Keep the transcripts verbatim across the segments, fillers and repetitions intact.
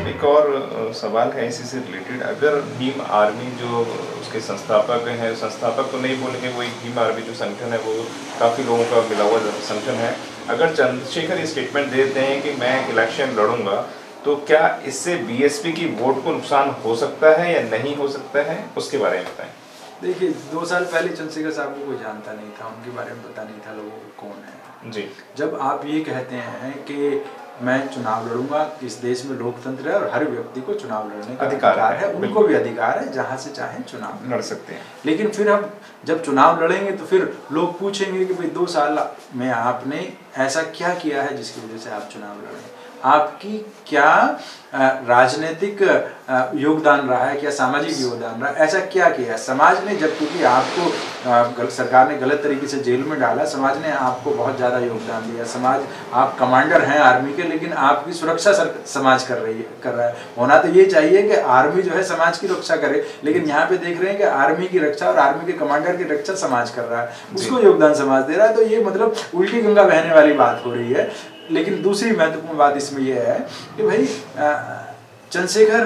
साहब एक और सवाल है इसी से रिलेटेड। अगर भीम आर्मी जो उसके संस्थापक हैं, संस्थापक तो नहीं बोलेंगे, वो एक भीम आर्मी जो संगठन है वो काफ़ी लोगों का मिला हुआ संगठन है, अगर चंद्रशेखर ये स्टेटमेंट देते हैं कि मैं इलेक्शन लड़ूंगा, तो क्या इससे बीएसपी की वोट को नुकसान हो सकता है या नहीं हो सकता है, उसके बारे में बताएं। देखिए, दो साल पहले चंद्रशेखर साहब को कोई जानता नहीं था, उनके बारे में पता नहीं था लोगों को कौन है जी। जब आप ये कहते हैं कि मैं चुनाव लड़ूंगा, इस देश में लोकतंत्र है और हर व्यक्ति को चुनाव लड़ने का अधिकार, अधिकार है, उनको भी अधिकार है, जहां से चाहे चुनाव लड़ सकते हैं। लेकिन फिर हम जब चुनाव लड़ेंगे तो फिर लोग पूछेंगे कि भाई दो साल में आपने ऐसा क्या किया है जिसकी वजह से आप चुनाव लड़ें, आपकी क्या राजनीतिक योगदान रहा है, क्या सामाजिक योगदान रहा है, ऐसा क्या किया है समाज ने। जब क्योंकि आपको सरकार ने गलत तरीके से जेल में डाला, समाज ने आपको बहुत ज़्यादा योगदान दिया, समाज, आप कमांडर हैं आर्मी के, लेकिन आपकी सुरक्षा सर, समाज कर रही है कर रहा है। होना तो ये चाहिए कि आर्मी जो है समाज की रक्षा करे, लेकिन यहाँ पे देख रहे हैं कि आर्मी की रक्षा और आर्मी के कमांडर की रक्षा समाज कर रहा है, उसको योगदान समाज दे रहा है। तो ये मतलब उल्टी गंगा बहने वाली बात हो रही है। लेकिन दूसरी महत्वपूर्ण बात इसमें यह है कि भाई चंद्रशेखर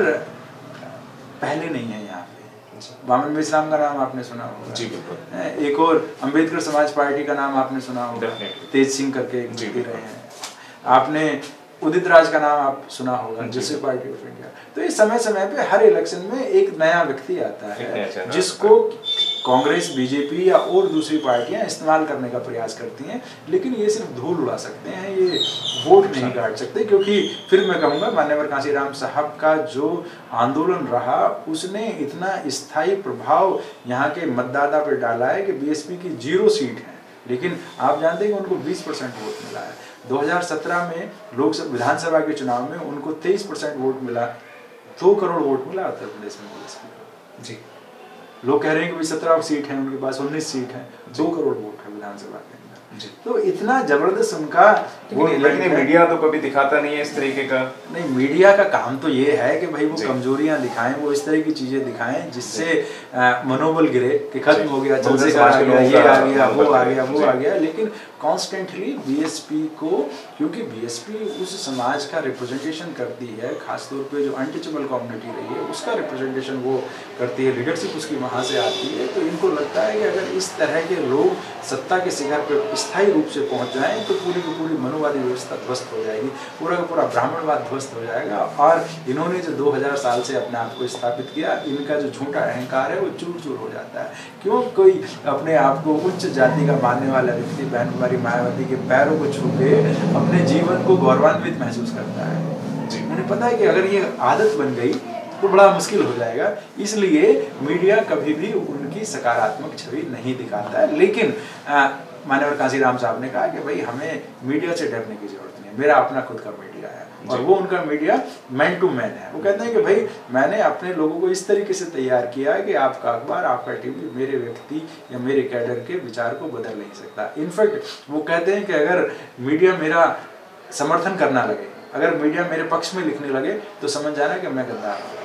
पहले नहीं है यहाँ पे। वामन मेश्राम का नाम आपने सुना होगा जी, बिल्कुल। एक और अंबेडकर समाज पार्टी का नाम आपने सुना होगा, तेज सिंह करके जी रहे हैं। आपने उदित राज का नाम आप सुना होगा, जिससे पार्टी ऑफ इंडिया। तो ये समय समय पे हर इलेक्शन में एक नया व्यक्ति आता है जिसको कांग्रेस, बीजेपी या और दूसरी पार्टियां इस्तेमाल करने का प्रयास करती हैं, लेकिन ये सिर्फ धूल उड़ा सकते हैं, ये वोट नहीं काट सकते। क्योंकि फिर मैं कहूँगा मान्यवर कांशीराम साहब का जो आंदोलन रहा उसने इतना स्थायी प्रभाव यहाँ के मतदाता पर डाला है कि बीएसपी की जीरो सीट है, लेकिन आप जानते हैं कि उनको बीस परसेंट वोट मिला है। दो हज़ार सत्रह में लोकसभा विधानसभा के चुनाव में उनको तेईस परसेंट वोट मिला, दो करोड़ वोट मिला उत्तर प्रदेश में बीएसपी को जी। लोग कह रहे हैं कि भाई सत्रह सीट है, उनके पास उन्नीस सीट है, दो करोड़ वोट है विधानसभा के अंदर जी। तो इतना जबरदस्त उनका वो, लेकिन मीडिया तो कभी दिखाता नहीं है इस तरीके का। नहीं, मीडिया का काम तो ये है कि भाई वो कमजोरियां दिखाएं, वो इस तरह की चीजें दिखाएं जिससे मनोबल गिरे कि खत्म हो गया, चंद्रशेखर आ गया, ये आ गया, वो आ गया, वो आ गया। लेकिन कॉन्स्टेंटली बीएसपी को, क्योंकि बीएसपी उस समाज का रिप्रेजेंटेशन करती है, खासतौर पे जो अनटचेबल कम्युनिटी रही है उसका रिप्रेजेंटेशन वो करती है, लीडरशिप उसकी वहाँ से आती है। तो इनको लगता है कि अगर इस तरह के लोग सत्ता के शिखर पर स्थायी रूप से पहुँच जाएं तो पूरी की पूरी मनोवादी व्यवस्था ध्वस्त हो जाएगी, पूरा का पूरा ब्राह्मणवाद ध्वस्त हो जाएगा। और इन्होंने जो दो हज़ार साल से अपने आप को स्थापित किया, इनका जो झूठा अहंकार है वो चूर चूर हो जाता है। क्यों कोई अपने आप को उच्च जाति का मानने वाला व्यक्ति बहन कुमारी मायावती के पैरों को छू के अपने जीवन को गौरवान्वित महसूस करता है जी। उन्हें पता है कि अगर ये आदत बन गई तो बड़ा मुश्किल हो जाएगा, इसलिए मीडिया कभी भी उनकी सकारात्मक छवि नहीं दिखाता है। लेकिन मान्यवर कांशीराम साहब ने कहा कि भाई हमें मीडिया से डरने की जरूरत नहीं है, मेरा अपना खुद का मीडिया है और वो उनका मीडिया मैन टू मैन है। वो कहते हैं कि भाई मैंने अपने लोगों को इस तरीके से तैयार किया है कि आपका अखबार, आपका टीवी मेरे व्यक्ति या मेरे कैडर के विचार को बदल नहीं सकता। इनफैक्ट वो कहते हैं कि अगर मीडिया मेरा समर्थन करना लगे, अगर मीडिया मेरे पक्ष में लिखने लगे तो समझ जाना कि मैं गद्दार हूँ,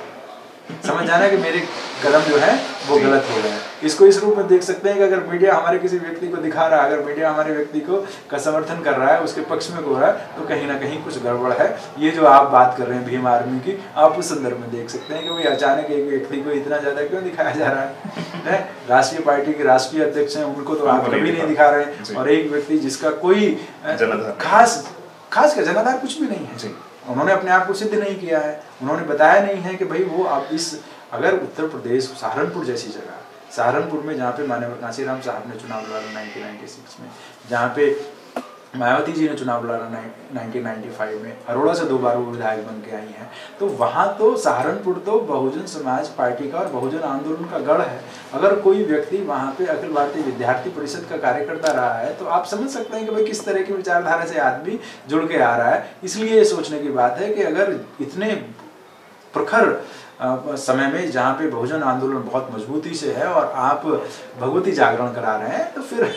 समझ जाना कि मेरे कदम जो है वो गलत हो रहे हैं। इसको इस रूप में देख सकते हैं कि अगर मीडिया हमारे किसी व्यक्ति को दिखा रहा है, अगर मीडिया हमारे व्यक्ति को का समर्थन कर रहा है, उसके पक्ष में हो रहा है, तो कहीं ना कहीं कुछ गड़बड़ है। ये जो आप बात कर रहे हैं भीम आर्मी की, आप उस संदर्भ में देख सकते हैं कि भाई अचानक एक व्यक्ति को इतना ज्यादा क्यों दिखाया जा रहा है। राष्ट्रीय पार्टी के राष्ट्रीय अध्यक्ष हैं, उनको तो आप कभी नहीं दिखा रहे हैं, और एक व्यक्ति जिसका कोई खास खास का जनाधार कुछ भी नहीं है, उन्होंने अपने आप को सिद्ध नहीं किया है, उन्होंने बताया नहीं है कि भाई वो अब इस, अगर उत्तर प्रदेश सहारनपुर जैसी जगह, सहारनपुर में जहाँ पे मान्यवर कांशीराम साहब ने चुनाव लड़ा उन्नीस सौ छियानवे में, जहाँ पे मायावती जी ने चुनाव लड़ा उन्नीस सौ पचानवे में, अरोड़ा से दो बार वो विधायक बन के आई हैं, तो वहाँ तो सहारनपुर तो बहुजन समाज पार्टी का और बहुजन आंदोलन का गढ़ है। अगर कोई व्यक्ति वहाँ पे अखिल भारतीय विद्यार्थी परिषद का कार्यकर्ता रहा है तो आप समझ सकते हैं कि भाई किस तरह की विचारधारा से आदमी जुड़ के आ रहा है। इसलिए ये सोचने की बात है कि अगर इतने प्रखर समय में जहाँ पे बहुजन आंदोलन बहुत मजबूती से है और आप भगवती जागरण करा रहे हैं, तो फिर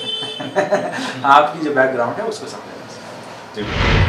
आपकी जो बैकग्राउंड है उसको समझना।